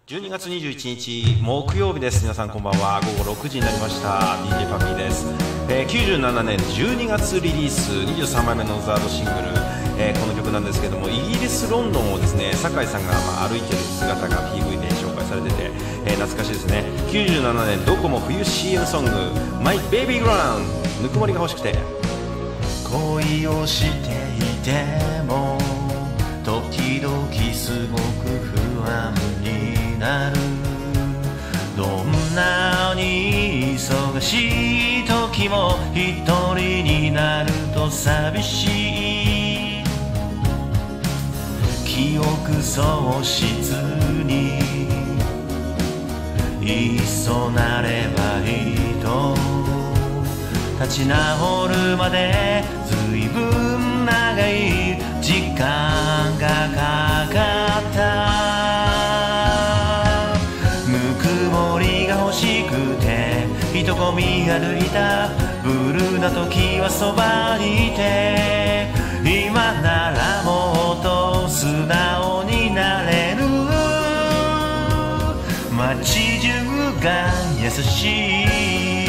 12月21日木曜日です。皆さんこんばんは。午後6時になりました。 DJ パピーです。97年12月リリース23枚目のザードシングル、この曲なんですけども、イギリスロンドンをですね、酒井さんが歩いてる姿が PV で紹介されてて、懐かしいですね。97年どこも冬 CM ソング My Baby Ground ぬくもりが欲しくて。 恋をしていても時々すごく不安になる。どんなに忙しい時も一人になると寂しい。記憶喪失にいっそなればいいと立ち直るまでずいぶん長い時間がかかった。ぬくもりが欲しくて人混み歩いたブルーな時はそばにいて、今ならもっと素直になれる。街中が優しい。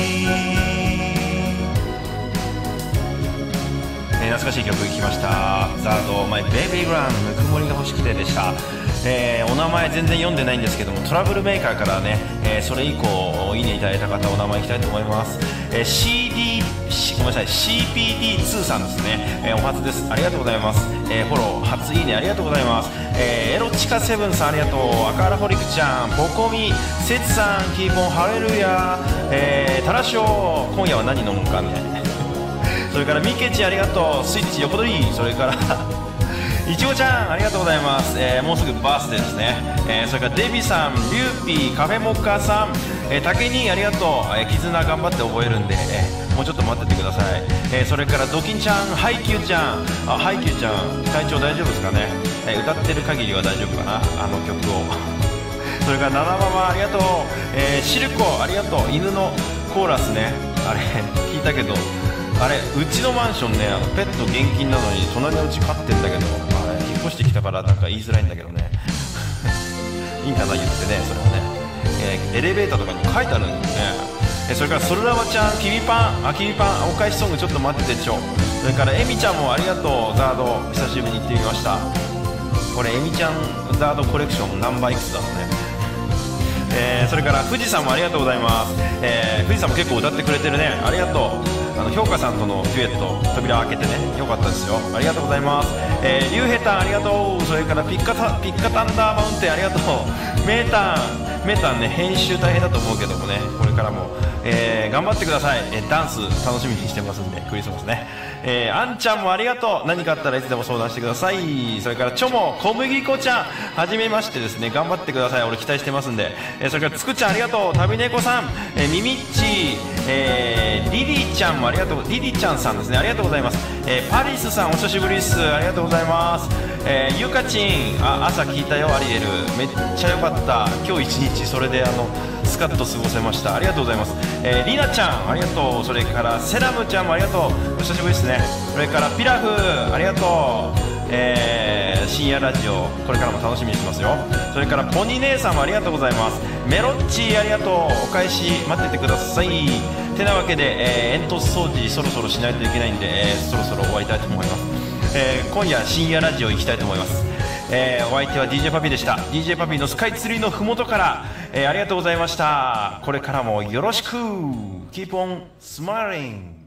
懐かしい曲聴きました。ザード My Baby Ground ぬくもりが欲しくてでした。お名前全然読んでないんですけども、トラブルメーカーからね、それ以降いいねいただいた方お名前いきたいと思います。ごめんなさい CPD2 さんですね、お初です。ありがとうございます。フォロー初いいねありがとうございます。エロチカセブンさんありがとう。赤原ホリクちゃん、ポコミ、セツさん、キーポンハレルヤ、タラショウ、今夜は何飲むかね。それからミケチありがとう。スイッチ横取り、それからいちごちゃんありがとうございます。もうすぐバースデーですね。それからデビさん、リューピー、カフェモッカさん、タケニーありがとう。絆頑張って覚えるんで、もうちょっと待っててください。それからドキンちゃん、ハイキューちゃん、ハイキューちゃん体調大丈夫ですかね。歌ってる限りは大丈夫かな、あの曲をそれからナナママありがとう。シルコありがとう。犬のコーラスね、あれ聞いたけど、あれうちのマンションね、ペット厳禁なのに隣のうち飼ってんだけど、あれ引っ越してきたからなんか言いづらいんだけどねいいかな言ってね、それはね、エレベーターとかに書いてあるんですね。それからソルラワちゃん、キビパン、キビパンお返しソングちょっと待っててちょ。それからエミちゃんもありがとう。ザード久しぶりに行ってみました。これエミちゃんザードコレクションナンバーいくつだろうね。それから富士山もありがとうございます。富士山も結構歌ってくれてるね、ありがとう。評価さんとのデュエット扉を開けてね、よかったですよ、ありがとうございます。リュウヘタンありがとう。それからピッカタンダーマウンテンありがとう。メータンね、編集大変だと思うけどもね、これからも、頑張ってください。ダンス楽しみにしてますんで、クリスマスね。あんちゃんもありがとう。何かあったらいつでも相談してください。それからチョモ小麦粉ちゃんはじめましてですね、頑張ってください、俺期待してますんで。それからつくちゃんありがとう。旅猫さん、ミミッチ、リリーちゃんもありがとう。リリちゃんさんですね、ありがとうございます。パリスさんお久しぶりです、ありがとうございます。ゆかちん、朝聞いたよ、アリエルめっちゃ良かった。今日一日それでスカッと過ごせました。ありがとうございます。リナちゃんありがとう。それからセラムちゃんもありがとう、お久しぶりですね。それからピラフありがとう。深夜ラジオこれからも楽しみにしてますよ。それからポニー姉さんもありがとうございます。メロッチありがとう。お返し待っててください。てなわけで、煙突掃除そろそろしないといけないんで、そろそろ終わりたいと思います。今夜深夜ラジオ行きたいと思います。お相手は DJ パピーでした。 DJ パピーのスカイツリーのふもとから、ありがとうございました。これからもよろしく。 Keep on smiling.